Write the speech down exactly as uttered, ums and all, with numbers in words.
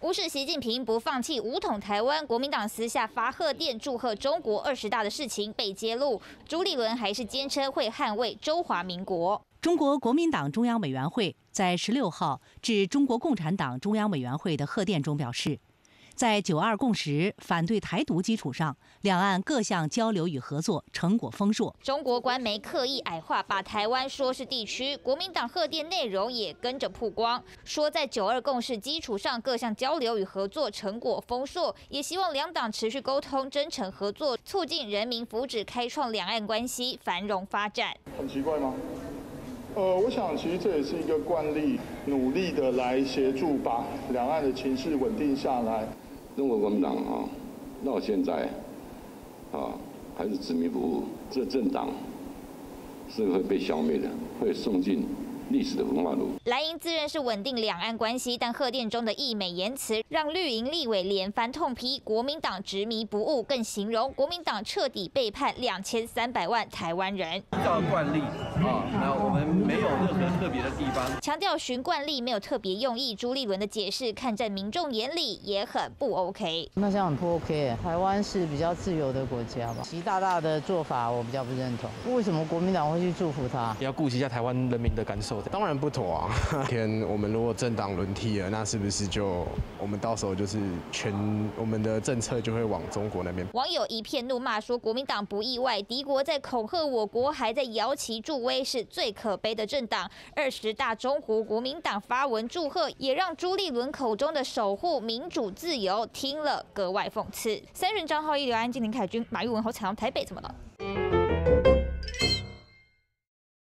无视习近平不放弃武统台湾，国民党私下发贺电祝贺中国二十大的事情被揭露，朱立伦还是坚称会捍卫中华民国。 中国国民党中央委员会在十六号致中国共产党中央委员会的贺电中表示，在九二共识、反对台独基础上，两岸各项交流与合作成果丰硕。 中国官媒刻意矮化，把台湾说是地区，国民党贺电内容也跟着曝光，说在九二共识基础上，各项交流与合作成果丰硕，也希望两党持续沟通、真诚合作，促进人民福祉，开创两岸关系繁荣发展。 很奇怪吗？呃，我想其实这也是一个惯例，努力的来协助把两岸的情势稳定下来。 中国国民党啊，到现在啊还是执迷不悟，这政党是会被消灭的，会送进历史的焚化炉。 蓝营自认是稳定两岸关系，但贺电中的溢美言辞让绿营立委连番痛批国民党执迷不悟，更形容国民党彻底背叛两千三百万台湾人。 依照惯例啊，那我们没有任何特别的地方， 强调循惯例没有特别用意。朱立伦的解释看在民众眼里也很不 OK。 那这样很不 OK， 台湾是比较自由的国家吧？习大大的做法我比较不认同，为什么国民党会去祝福他？ 也要顾及一下台湾人民的感受。当然不妥啊！天，我们如果政党轮替了，那是不是就我们到时候就是全我们的政策就会往中国那边？ 网友一片怒骂说，国民党不意外，敌国在恐吓我国，还在摇旗助威，是最可悲的政党。二十大中湖国民党发文祝贺，也让朱立伦口中的守护民主自由听了格外讽刺。三人张浩一、刘安金、林凯君、马玉文、侯彩虹台北怎么了？